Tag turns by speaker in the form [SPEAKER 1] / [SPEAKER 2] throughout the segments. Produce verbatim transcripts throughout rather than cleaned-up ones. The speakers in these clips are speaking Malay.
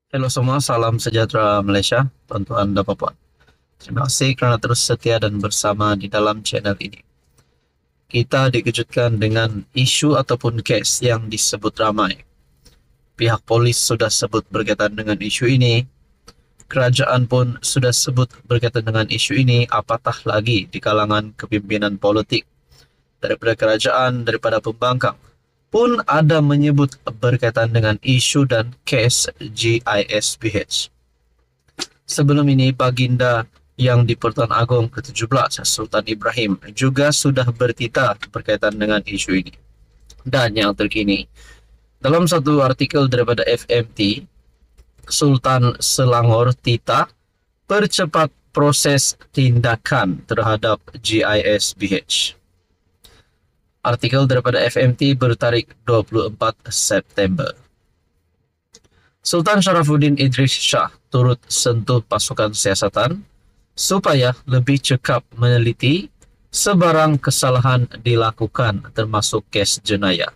[SPEAKER 1] Halo semua, salam sejahtera Malaysia, tuan-tuan dan puan. Terima kasih kerana terus setia dan bersama di dalam channel ini. Kita dikejutkan dengan isu ataupun kes yang disebut ramai. Pihak polis sudah sebut berkaitan dengan isu ini, kerajaan pun sudah sebut berkaitan dengan isu ini, apatah lagi di kalangan kepimpinan politik. Daripada kerajaan, daripada pembangkang, pun ada menyebut berkaitan dengan isu dan kes G I S B H. Sebelum ini, Baginda yang di-Pertuan Agong ke tujuh belas, Sultan Ibrahim, juga sudah bertitah berkaitan dengan isu ini. Dan yang terkini, dalam satu artikel daripada F M T, Sultan Selangor titah percepat proses tindakan terhadap G I S B H. Artikel daripada F M T bertarikh dua puluh empat September. Sultan Sharafuddin Idris Shah turut sentuh pasukan siasatan supaya lebih cekap meneliti sebarang kesalahan dilakukan termasuk kes jenayah.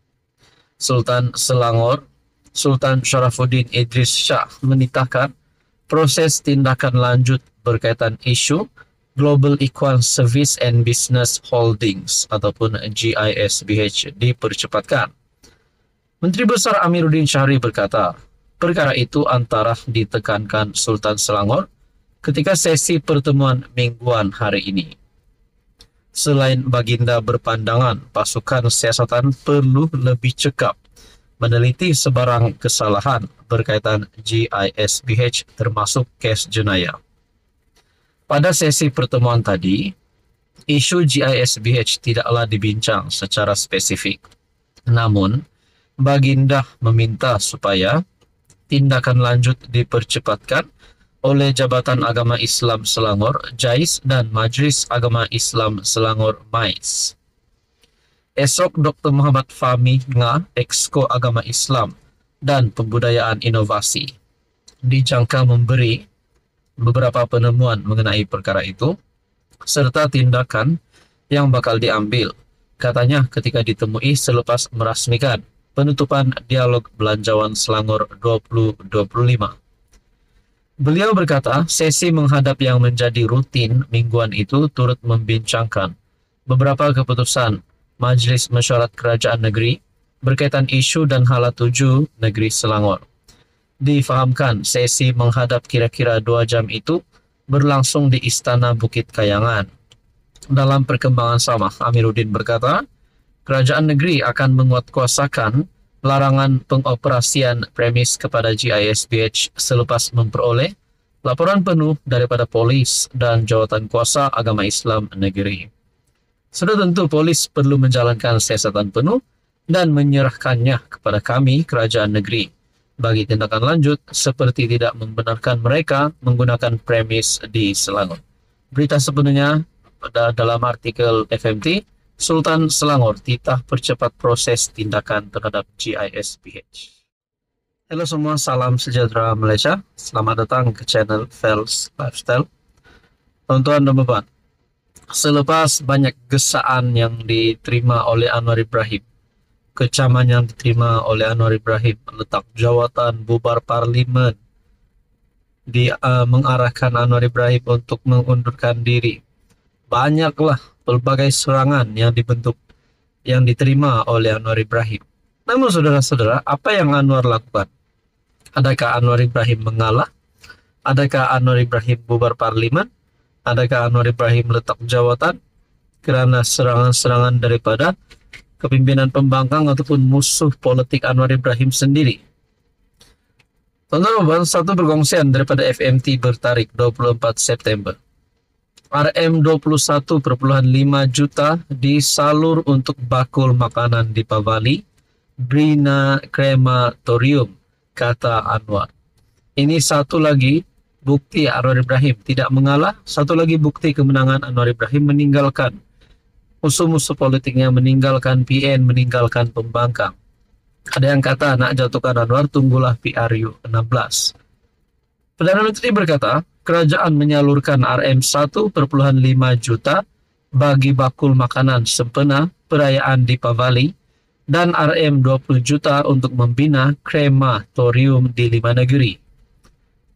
[SPEAKER 1] Sultan Selangor, Sultan Sharafuddin Idris Shah menitahkan proses tindakan lanjut berkaitan isu Global Equine Service and Business Holdings ataupun G I S B H dipercepatkan. Menteri Besar Amiruddin Syahri berkata, perkara itu antara ditekankan Sultan Selangor ketika sesi pertemuan mingguan hari ini. Selain Baginda berpandangan pasukan siasatan perlu lebih cekap meneliti sebarang kesalahan berkaitan G I S B H termasuk kes jenayah. Pada sesi pertemuan tadi, isu G I S B H tidaklah dibincang secara spesifik. Namun, Baginda meminta supaya tindakan lanjut dipercepatkan oleh Jabatan Agama Islam Selangor (JAIS) dan Majlis Agama Islam Selangor (M A I S). Esok Doktor Muhammad Fahmi Ngah, Exco Agama Islam dan Pembudayaan Inovasi, dijangka memberi beberapa penemuan mengenai perkara itu serta tindakan yang bakal diambil, katanya ketika ditemui selepas merasmikan penutupan dialog belanjawan Selangor dua ribu dua puluh lima. Beliau berkata, sesi menghadap yang menjadi rutin mingguan itu turut membincangkan beberapa keputusan Majlis Mesyuarat Kerajaan Negeri berkaitan isu dan hala tuju negeri Selangor. Difahamkan sesi menghadap kira-kira dua jam itu berlangsung di Istana Bukit Kayangan. Dalam perkembangan sama, Amiruddin berkata, kerajaan negeri akan menguatkuasakan larangan pengoperasian premis kepada G I S B H selepas memperoleh laporan penuh daripada polis dan jawatan kuasa agama Islam negeri. Sudah tentu polis perlu menjalankan siasatan penuh dan menyerahkannya kepada kami, kerajaan negeri, bagi tindakan lanjut seperti tidak membenarkan mereka menggunakan premis di Selangor. Berita sepenuhnya pada dalam artikel F M T, Sultan Selangor titah percepat proses tindakan terhadap G I S B H. Halo semua, salam sejahtera Malaysia. Selamat datang ke channel Fels Lifestyle. Tuan-tuan dan puan, selepas banyak gesaan yang diterima oleh Anwar Ibrahim, kecaman yang diterima oleh Anwar Ibrahim, letak jawatan, bubar parlimen, di uh, mengarahkan Anwar Ibrahim untuk mengundurkan diri. Banyaklah pelbagai serangan yang dibentuk, yang diterima oleh Anwar Ibrahim. Namun saudara-saudara, apa yang Anwar lakukan? Adakah Anwar Ibrahim mengalah? Adakah Anwar Ibrahim bubar parlimen? Adakah Anwar Ibrahim letak jawatan kerana serangan-serangan daripada kepimpinan pembangkang ataupun musuh politik Anwar Ibrahim sendiri? Tuan-tuan, satu perkongsian daripada F M T bertarikh dua puluh empat September. R M dua puluh satu perpuluhan lima juta disalur untuk bakul makanan di Pavali, Brina Krematorium, kata Anwar. Ini satu lagi bukti Anwar Ibrahim tidak mengalah, satu lagi bukti kemenangan Anwar Ibrahim meninggalkan musuh-musuh politiknya, meninggalkan P N, meninggalkan pembangkang. Ada yang kata nak jatuhkan Anwar, tunggulah P R U enam belas. Perdana Menteri berkata, kerajaan menyalurkan R M satu perpuluhan lima juta bagi bakul makanan sempena perayaan Deepavali dan R M dua puluh juta untuk membina krematorium di lima negeri.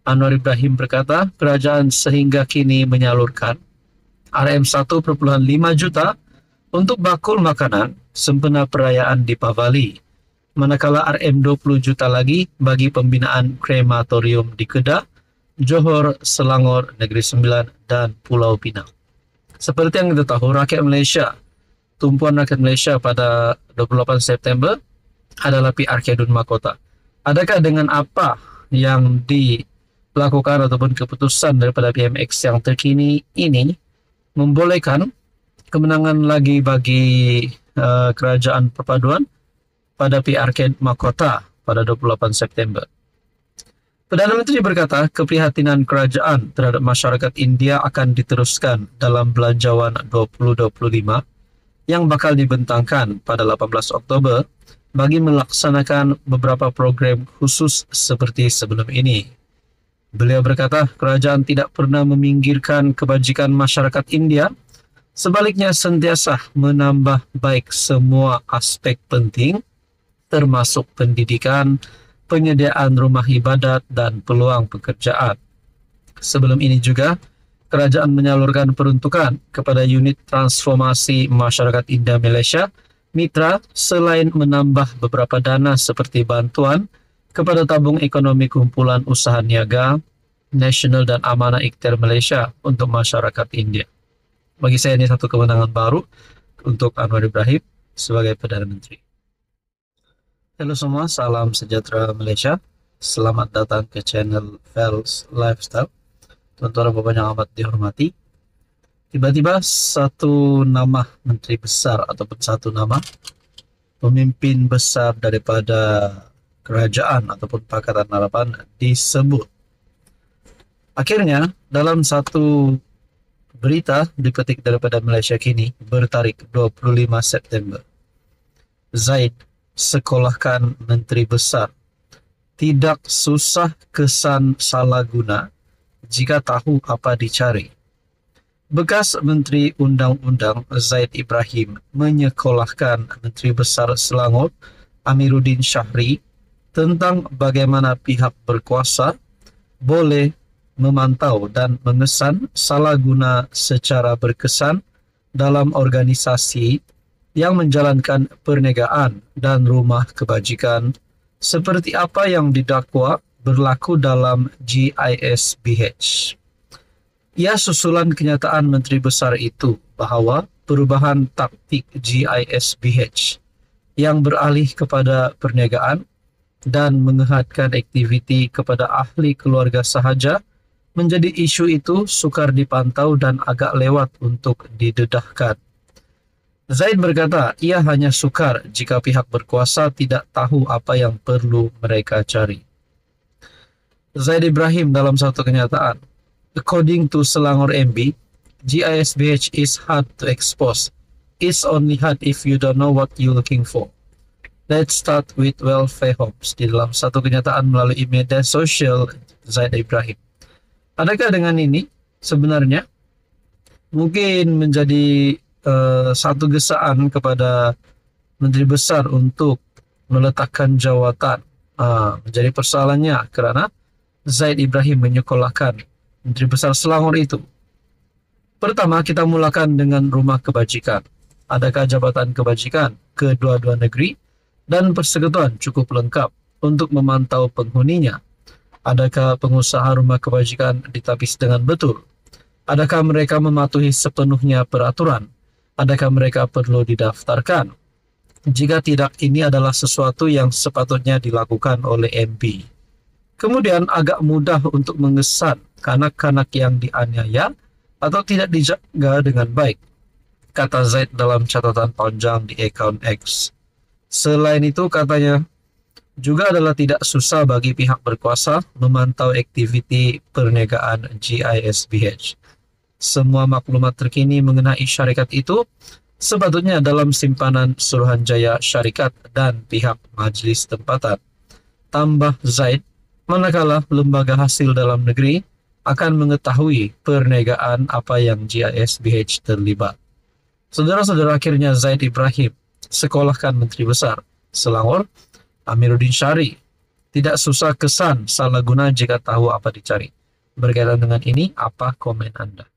[SPEAKER 1] Anwar Ibrahim berkata, kerajaan sehingga kini menyalurkan R M satu koma lima juta untuk bakul makanan sempena perayaan Deepavali, manakala R M dua puluh juta lagi bagi pembinaan krematorium di Kedah, Johor, Selangor, Negeri Sembilan, dan Pulau Pinang. Seperti yang kita tahu, rakyat Malaysia, tumpuan rakyat Malaysia pada dua puluh delapan September adalah P R Kedun Mahkota. Adakah dengan apa yang dilakukan ataupun keputusan daripada P M X yang terkini ini membolehkan kemenangan lagi bagi uh, kerajaan perpaduan pada P R Kedun Mahkota pada dua puluh delapan September? Perdana Menteri berkata keprihatinan kerajaan terhadap masyarakat India akan diteruskan dalam Belanjawan dua ribu dua puluh lima yang bakal dibentangkan pada delapan belas Oktober bagi melaksanakan beberapa program khusus seperti sebelum ini. Beliau berkata kerajaan tidak pernah meminggirkan kebajikan masyarakat India, sebaliknya sentiasa menambah baik semua aspek penting termasuk pendidikan, penyediaan rumah ibadat, dan peluang pekerjaan. Sebelum ini juga, kerajaan menyalurkan peruntukan kepada unit transformasi masyarakat India Malaysia, Mitra, selain menambah beberapa dana seperti bantuan kepada tabung ekonomi kumpulan usaha niaga, Nasional dan Amanah Ikhtiar Malaysia untuk masyarakat India. Bagi saya ini satu kemenangan baru untuk Anwar Ibrahim sebagai Perdana Menteri. Halo semua, salam sejahtera Malaysia. Selamat datang ke channel Vels Lifestyle. Tuan-tuan dan puan yang amat dihormati. Tiba-tiba satu nama menteri besar ataupun satu nama pemimpin besar daripada kerajaan ataupun Pakatan Harapan disebut. Akhirnya dalam satu berita dipetik daripada Malaysia Kini bertarikh dua puluh lima September. Zaid sekolahkan menteri besar. Tidak susah kesan salah guna jika tahu apa dicari. Bekas Menteri Undang-Undang Zaid Ibrahim menyekolahkan Menteri Besar Selangor Amiruddin Syahri tentang bagaimana pihak berkuasa boleh memantau dan mengesan salah guna secara berkesan dalam organisasi yang menjalankan perniagaan dan rumah kebajikan seperti apa yang didakwa berlaku dalam G I S B H. Ia susulan kenyataan Menteri Besar itu bahawa perubahan taktik G I S B H yang beralih kepada perniagaan dan menghadkan aktiviti kepada ahli keluarga sahaja menjadi isu itu sukar dipantau dan agak lewat untuk didedahkan. Zaid berkata ia hanya sukar jika pihak berkuasa tidak tahu apa yang perlu mereka cari. Zaid Ibrahim dalam satu kenyataan, according to Selangor M B, G I S B H is hard to expose. It's only hard if you don't know what you're looking for. Let's start with welfare homes. Di dalam satu kenyataan melalui media sosial Zaid Ibrahim. Adakah dengan ini sebenarnya mungkin menjadi Uh, satu gesaan kepada Menteri Besar untuk meletakkan jawatan uh, menjadi persoalannya kerana Zaid Ibrahim menyekolahkan Menteri Besar Selangor itu. Pertama, kita mulakan dengan rumah kebajikan. Adakah jabatan kebajikan kedua-dua negeri dan persekutuan cukup lengkap untuk memantau penghuninya? Adakah pengusaha rumah kebajikan ditapis dengan betul? Adakah mereka mematuhi sepenuhnya peraturan? Adakah mereka perlu didaftarkan? Jika tidak, ini adalah sesuatu yang sepatutnya dilakukan oleh M P. Kemudian agak mudah untuk mengesan kanak-kanak yang dianiaya atau tidak dijaga dengan baik, kata Zaid dalam catatan panjang di akaun X. Selain itu, katanya, juga adalah tidak susah bagi pihak berkuasa memantau aktiviti perniagaan G I S B H. Semua maklumat terkini mengenai syarikat itu sepatutnya dalam simpanan Suruhanjaya Syarikat dan pihak Majlis Tempatan. Tambah Zaid, manakala lembaga hasil dalam negeri akan mengetahui perniagaan apa yang G I S B H terlibat. Saudara-saudara, akhirnya Zaid Ibrahim sekolahkan Menteri Besar Selangor Amiruddin Syahri. Tidak susah kesan, salah guna jika tahu apa dicari. Berkaitan dengan ini, apa komen Anda?